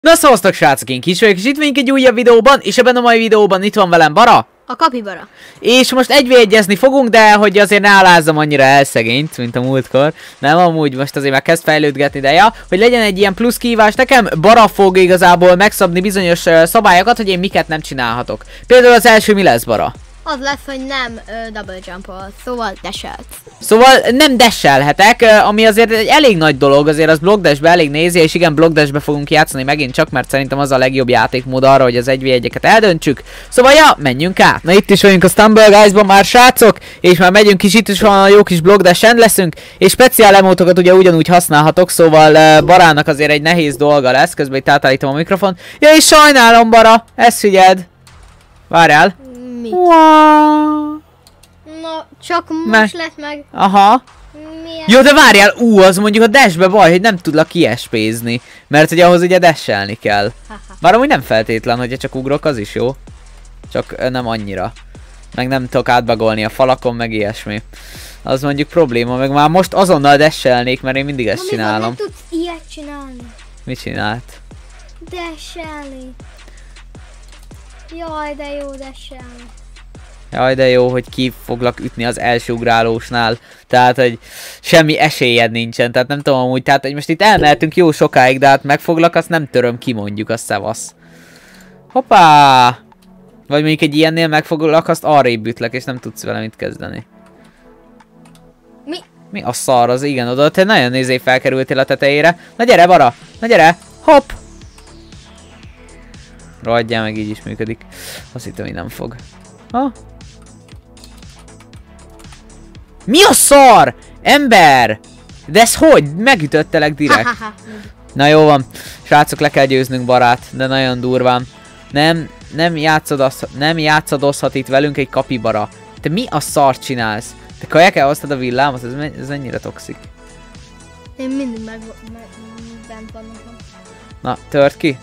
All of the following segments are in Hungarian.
Na szavaztok srácok, én Kis vagyok, és itt vagyunk egy újabb videóban, és ebben a mai videóban itt van velem Bara. A kapibara. És most 1v1-ezni fogunk, de hogy azért ne alázzam annyira elszegényt, mint a múltkor. Nem, amúgy most azért már kezd fejlődgetni, de ja, hogy legyen egy ilyen plusz kihívás, nekem Bara fog igazából megszabni bizonyos szabályokat, hogy én miket nem csinálhatok. Például az első mi lesz, Bara? Az lesz, hogy nem double jump-ol, szóval dash-elsz. Szóval nem dashelhetek, ami azért egy elég nagy dolog, azért az block dashbe elég nézi, és igen, block dashbe fogunk játszani megint csak, mert szerintem az a legjobb játékmód arra, hogy az 1v1-eket eldöntsük. Szóval ja, menjünk át. Na itt is vagyunk a Stumble Guys-ban már srácok, és már megyünk is, itt is van a jó kis block dash end leszünk, és speciál emotokat ugye ugyanúgy használhatok, szóval Barának azért egy nehéz dolga lesz, közben itt átállítom a mikrofon. Ja, és sajnálom Bara, ezt figyeld. Várjál. Mit? Wow. Na, csak most lett meg. Aha. Milyen? Jó, de várjál, az mondjuk a dashbe baj, hogy nem tudlak kiespézni. Mert hogy ahhoz ugye dashelni kell. Bár amúgy nem feltétlen, hogyha csak ugrok, az is jó. Csak nem annyira. Meg nem tudok átbagolni a falakon, meg ilyesmi. Az mondjuk probléma, meg már most azonnal dashelnék, mert én mindig ezt csinálom. Nem tudsz ilyet csinálni. Mit csinált? Dashelni. Jaj, de jó dashelni. Jaj, de jó, hogy ki foglak ütni az első ugrálósnál. Tehát, hogy semmi esélyed nincsen. Tehát nem tudom amúgy, tehát, hogy most itt elmehetünk jó sokáig, de hát megfoglak, azt nem töröm ki, mondjuk, azt szevasz. Hoppá! Vagy mondjuk egy ilyennél megfoglak, azt arrébb ütlek, és nem tudsz vele mit kezdeni. Mi? Mi a szar, az igen, oda te nagyon nézé felkerültél a tetejére. Na gyere, Bara! Na gyere! Hopp! Rohadjál meg, így is működik. Azt hittem, hogy nem fog. Ha? Mi a szar? Ember! De ez hogy? Megütöttelek direkt. Na jó van. Srácok, le kell győznünk Barát, de nagyon durván. Nem játszadozhat itt velünk egy kapibara. Te mi a szart csinálsz? Te kajak elhoztad a villámot? Ez ennyire toxik. Én mindig bent vannak. Na, tört ki.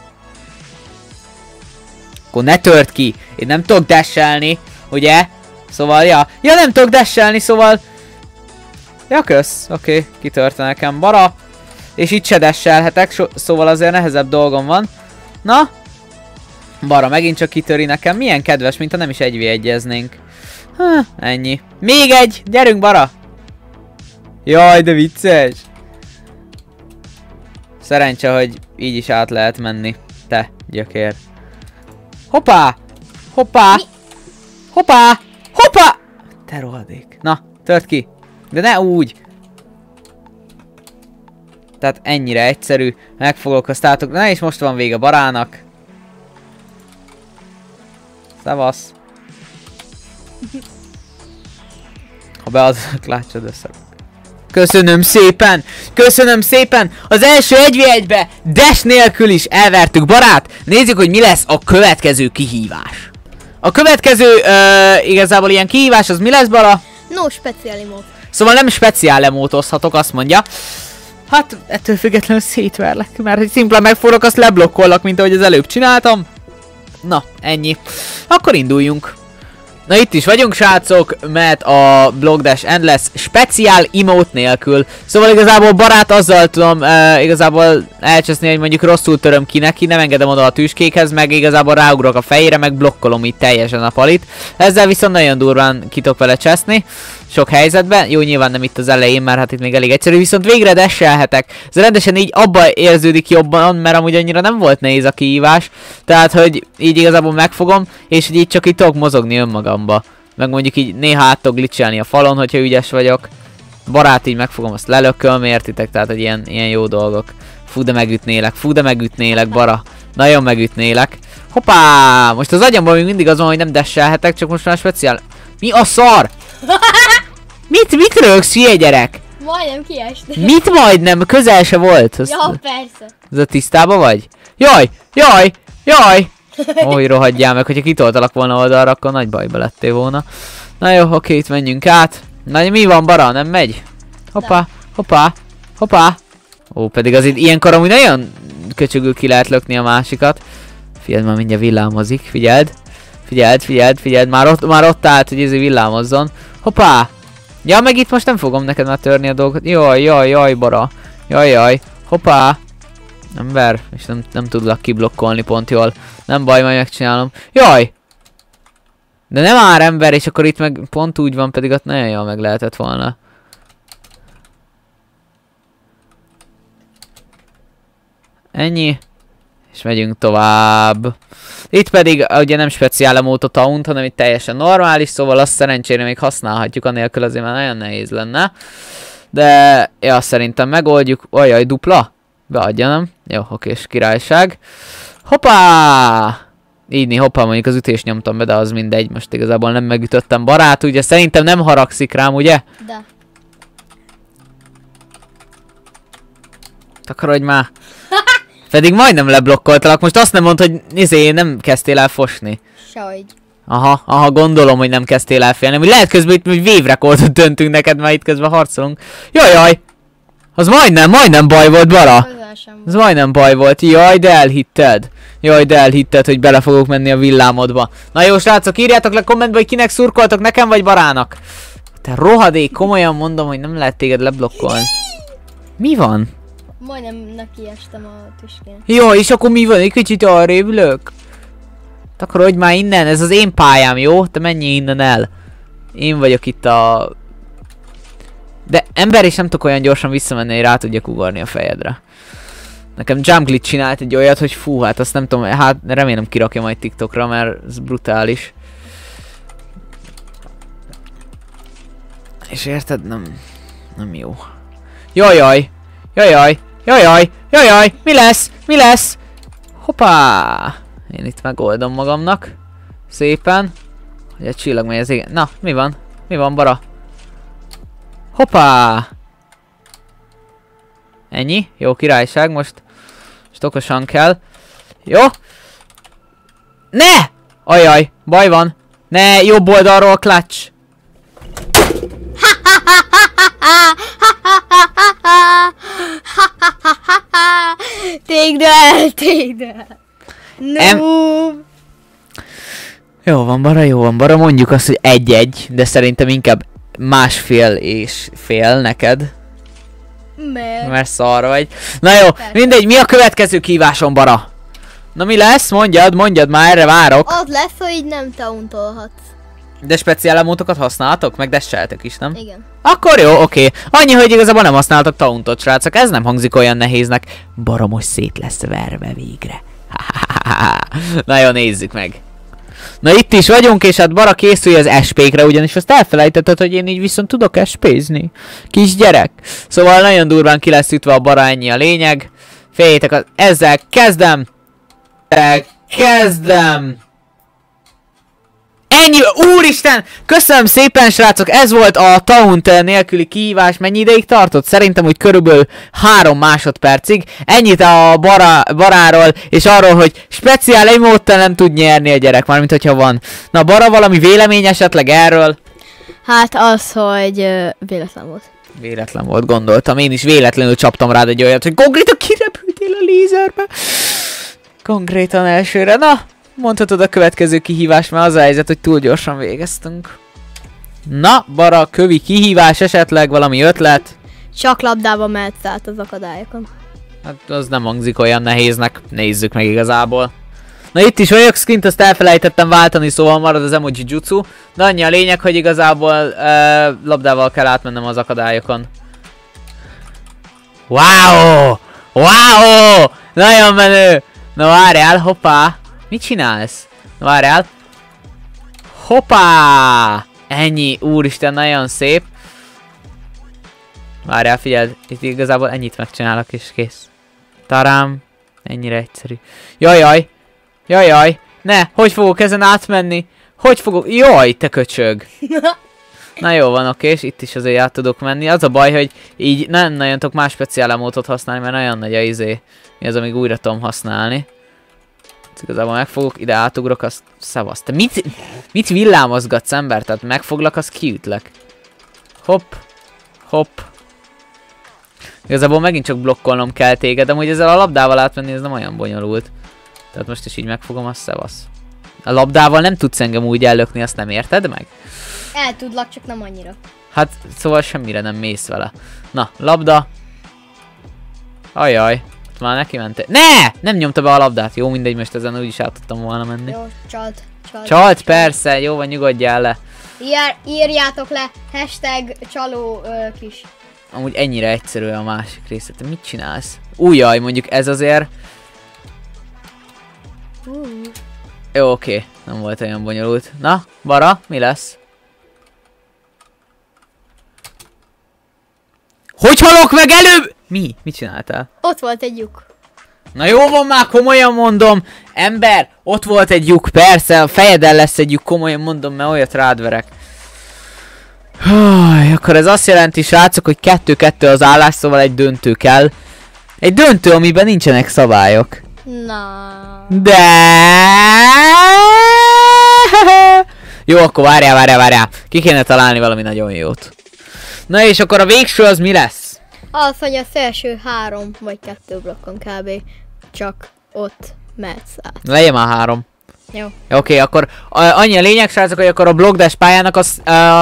Akkor ne tört ki. Én nem tudok dashelni, ugye? Szóval, ja. Ja, nem tudok dashelni, szóval... Ja, kösz. Oké, kitörte nekem Bara. És itt se dashelhetek, szóval azért nehezebb dolgom van. Na? Bara megint csak kitöri nekem. Milyen kedves, mint ha nem is 1v1-eznénk. Ennyi. Még egy! Gyerünk, Bara! Jaj, de vicces! Szerencse, hogy így is át lehet menni. Te, gyökér. Hoppá! Hoppá! Mi? Hoppá! Hoppá! Te rohadék. Na, tört ki. De ne úgy. Tehát ennyire egyszerű. Megfogok a státok. Na és most van vége Barának. Szevasz. Ha beadok, látsad össze. Köszönöm szépen! Köszönöm szépen! Az első 1v1-be dash nélkül is elvertük Barát! Nézzük, hogy mi lesz a következő kihívás. A következő igazából ilyen kihívás az mi lesz, Bara? No special emote. Szóval nem speciál emótozhatok, azt mondja. Hát ettől függetlenül szétverlek, mert hogy szimplán megfordulok, azt leblokkollak, mint ahogy az előbb csináltam. Na, ennyi. Akkor induljunk. Na itt is vagyunk srácok, mert a block dash end lesz speciál emote nélkül. Szóval igazából Barát azzal tudom igazából elcseszni, hogy mondjuk rosszul töröm ki neki, nem engedem oda a tüskékhez, meg igazából ráugrok a fejére, meg blokkolom itt teljesen a palit. Ezzel viszont nagyon durván ki tudok vele cseszni. Sok helyzetben. Jó, nyilván nem itt az elején, mert hát itt még elég egyszerű, viszont végre dashelhetek. Ez rendesen így abba érződik jobban, mert amúgy annyira nem volt nehéz a kihívás. Tehát, hogy így igazából megfogom, és hogy így csak így tudok mozogni önmagamba. Meg mondjuk így néha át tudok glitchelni a falon, hogyha ügyes vagyok. Barát így megfogom, azt lelököm, értitek? Tehát, hogy ilyen jó dolgok. Fú, de megütnélek, Bara. Nagyon megütnélek. Hoppá! Most az agyamban még mindig az van, hogy nem dashelhetek, csak most már speciál. Mi a szar? Mit rögsz, hülye gyerek? Majdnem kiestem. Mit majdnem? Közel se volt. Ja, persze. Ez a tisztában vagy? Jaj! Jaj! Jaj! Hogy rohadjál meg, hogyha kitoltalak volna oldalra, akkor nagy bajba lettél volna. Na jó, oké, itt menjünk át. Na, mi van, Bara? Nem megy? Hoppá, hoppá, hoppá. Ó, pedig azért ilyenkor amúgy nagyon köcsögül ki lehet lökni a másikat. Figyeld, már mindjárt villámozik, figyeld. Figyeld, már ott állt, hogy ez villámozzon. Hoppá! Ja, meg itt most nem fogom neked már törni a dolgot. Jaj, Bara. Jaj. Hoppá. Ember, és nem tudlak kiblokkolni pont jól. Nem baj, majd megcsinálom. Jaj! De nem már ember, és akkor itt meg pont úgy van, pedig ott nagyon jól meg lehetett volna. Ennyi. És megyünk tovább. Itt pedig ugye nem speciál emót a taunt, hanem itt teljesen normális, szóval azt szerencsére még használhatjuk, anélkül azért már nagyon nehéz lenne. De ja, szerintem megoldjuk. Ojjaj, dupla? Beadja, nem? Jó, okés, királyság. Hoppá! Így hoppá, mondjuk az ütést nyomtam be, de az mindegy, most igazából nem megütöttem barát, ugye szerintem nem haragszik rám, ugye? De. Takarodj már! Pedig majdnem leblokkoltalak, most azt nem mondod, hogy nem kezdtél el fosni. Sehogy. Aha, gondolom, hogy nem kezdtél el félni. Lehet közben itt hogy wave-rekordot döntünk neked, mert itt közben harcolunk. Jajjaj! Az majdnem baj volt, Bara! Az majdnem baj volt. Jaj, de elhitted. Hogy bele fogok menni a villámodba. Na jó, srácok, írjátok le kommentbe, hogy kinek szurkoltok, nekem vagy Barának. Te rohadék, komolyan mondom, hogy nem lehet téged leblokkolni. Mi van? Majdnem nekiestem a tüskének. Jó, és akkor mi van? Egy kicsit arrébb lök. Takarodj már innen, ez az én pályám, jó? Te menj innen el. Én vagyok itt a... De ember is nem tudok olyan gyorsan visszamenni, hogy rá tudjak ugorni a fejedre. Nekem Jump Glitch csinált egy olyat, hogy fú, hát azt nem tudom, hát remélem kirakja majd TikTokra, mert ez brutális. És érted? Nem jó. Jajjaj! Mi lesz? Hoppá! Én itt megoldom magamnak. Szépen. Hogy a csillag megy az égen. Na, mi van? Mi van, Bara? Hoppá! Ennyi? Jó, királyság, most okosan kell. Jó? Ne! Ajaj, baj van. Ne, jobb oldalról clutch. Take that! No! Jó van, Bara, mondjuk azt, hogy 1-1, de szerintem inkább 1,5 neked. Mert szar vagy. Na jó, mindegy, mi a következő kívásom, Bara? Na mi lesz? Mondjad már, erre várok. Az lesz, hogy így nem tauntolhatsz. De speciál emótokat használtok? Meg dasheltek is, nem? Igen. Akkor jó, oké. Annyi, hogy igazából nem használtak tauntot, srácok. Ez nem hangzik olyan nehéznek. Bara most szét lesz verve végre. Na jó, nézzük meg. Na itt is vagyunk, és hát Bara készülj az SP-kre, ugyanis azt elfelejtetted, hogy én így viszont tudok SP-zni. Kisgyerek. Szóval nagyon durván ki lesz ütve a Bara, ennyi a lényeg. Féljetek, ezzel kezdem. Ennyi, úristen! Köszönöm szépen, srácok, ez volt a taunt nélküli kihívás. Mennyi ideig tartott? Szerintem úgy körülbelül 3 másodpercig. Ennyit a Baráról, és arról, hogy speciál emote-tel nem tud nyerni a gyerek, mármint hogyha van. Na, Bara, valami vélemény esetleg erről? Hát az, hogy véletlen volt. Véletlen volt, gondoltam. Én is véletlenül csaptam rád egy olyat, hogy konkrétan kirepültél a lézerbe. Konkrétan elsőre, na. Mondhatod a következő kihívás, mert az a helyzet, hogy túl gyorsan végeztünk. Na, Bara, kövi kihívás esetleg, valami ötlet? Csak labdába mehetsz át az akadályokon. Hát az nem hangzik olyan nehéznek, nézzük meg igazából. Na itt is vagyok, skint azt elfelejtettem váltani, szóval marad az emoji jutsu. De annyi a lényeg, hogy igazából labdával kell átmennem az akadályokon. Wow! Nagyon menő! Na várjál, hoppá! Mit csinálsz? Várjál. Hoppá! Ennyi, úristen, nagyon szép. Várjál, figyeld, itt igazából ennyit megcsinálok és kész. Tarám. Ennyire egyszerű. Jajjaj. Ne, hogy fogok ezen átmenni? Hogy fogok? Jaj, te köcsög. Na jó van, oké, és itt is azért át tudok menni. Az a baj, hogy így nem nagyon tudok más speciál emótot használni, mert nagyon nagy a izé. Mi az, amíg újra tudom használni. Igazából megfogok, ide átugrok, azt szavasz. Te mit villámozgatsz, ember? Tehát megfoglak, azt kiütlek. Hopp. Igazából megint csak blokkolnom kell téged, de hogy ezzel a labdával átmenni, ez nem olyan bonyolult. Tehát most is így megfogom, azt szavasz. A labdával nem tudsz engem úgy ellökni, azt nem érted meg? El tudlak, csak nem annyira. Hát, szóval semmire nem mész vele. Na, labda. Ajaj. Ott már neki ment. Ne! Nem nyomta be a labdát. Jó, mindegy, most ezen úgyis át tudtam volna menni. Jó, csalt. Csalt, persze, jó van, nyugodjál le. Írjátok le, hashtag csaló kis. Amúgy ennyire egyszerű a másik része. Te mit csinálsz? Újjaj, mondjuk ez azért... Jó, oké. Nem volt olyan bonyolult. Na, Bara, mi lesz? Hogy halok meg előbb? Mi? Mit csináltál? Ott volt egy lyuk. Na jó van már, komolyan mondom. Ember, ott volt egy lyuk, persze, a fejedel lesz egy lyuk, komolyan mondom, mert olyat rád verek. Akkor ez azt jelenti, srácok, hogy 2-2 az állás, szóval egy döntő kell. Egy döntő, amiben nincsenek szabályok. Na. De. Jó, akkor várjál. Ki kéne találni valami nagyon jót. Na és akkor a végső az mi lesz? Az, hogy a szélső 3 vagy 2 blokkon kb. Csak ott mehetsz át. Legyen már 3. Jó. Oké, akkor annyi a lényeg, srácok, hogy akkor a blokkdash pályának az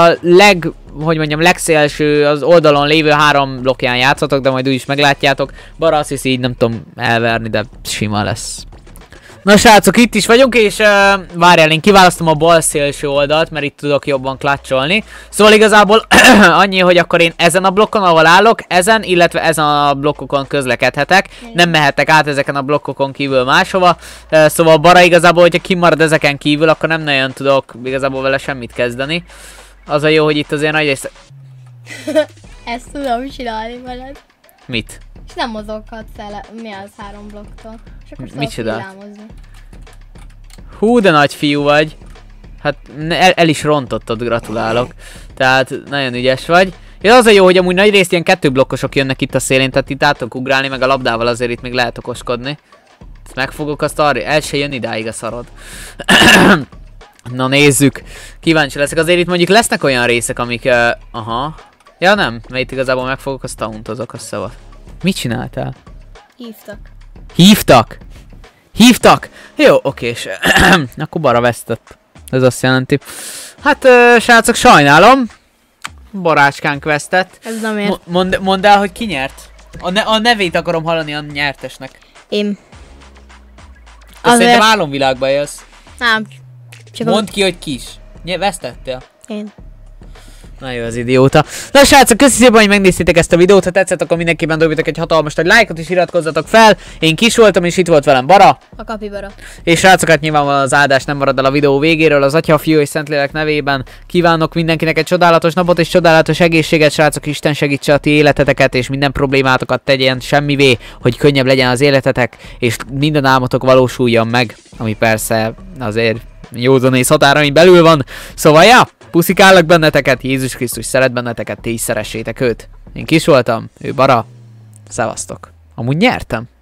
legszélső, az oldalon lévő 3 blokkján játszatok, de majd úgyis meglátjátok. Bara azt hiszi, így nem tudom elverni, de sima lesz. Na srácok, itt is vagyunk, és várjál, én kiválasztom a bal szélső oldalt, mert itt tudok jobban klatcsolni. Szóval igazából annyi, hogy akkor én ezen a blokkon, ahol állok, ezen, illetve ezen a blokkokon közlekedhetek. Nem mehetek át ezeken a blokkokon kívül máshova. Szóval Bara igazából, hogyha kimarad ezeken kívül, akkor nem nagyon tudok igazából vele semmit kezdeni. Az a jó, hogy itt azért nagy rész... Ezt tudom csinálni veled. Mit? És nem mozoghatsz el, mi az 3 blokktól. És akkor Mit tudok csinál? villámozni. Hú, de nagy fiú vagy. Hát el is rontottad, gratulálok. Tehát nagyon ügyes vagy. Ja, az a jó, hogy amúgy nagy részt ilyen 2 blokkosok jönnek itt a szélén, tehát itt át tudok ugrálni, meg a labdával azért itt még lehet okoskodni. Ezt megfogok, azt arra, el se jön idáig a szarod. Na nézzük. Kíváncsi leszek. Azért itt mondjuk lesznek olyan részek, amik... aha. Ja nem, mert itt igazából megfogok, azt tauntozok, azt szabad. Mit csináltál? Hívtak. Hívtak? Jó, okés. Akkor Bara vesztett. Ez azt jelenti. Hát, srácok, sajnálom. Barácskánk vesztett. Ez nem ért. Mondd el, hogy ki nyert. A nevét akarom hallani a nyertesnek. Én. Te szerintem álomvilágban élsz. Nem. Csak Mondd ki, hogy kis. Vesztettél. Én. Na jó, az idióta. Na srácok, köszi szépen, hogy megnéztétek ezt a videót. Ha tetszett, akkor mindenképpen dobjatok egy hatalmas nagy lájkot és iratkozzatok fel. Én Kis voltam, és itt volt velem Bara. A kapibara. És srácok, hát nyilvánvalóan az áldás nem marad el a videó végéről. Az Atya, a Fiú és Szentlélek nevében kívánok mindenkinek egy csodálatos napot és csodálatos egészséget, srácok. Isten segítse a ti életeteket, és minden problémátokat tegyen semmivé, hogy könnyebb legyen az életetek, és minden álmotok valósuljon meg, ami persze azért józanész határain belül van. Szóval ja, puszikállak benneteket, Jézus Krisztus szeret benneteket, ti is szeressétek őt. Én Kis voltam, ő Bara. Szevasztok. Amúgy nyertem.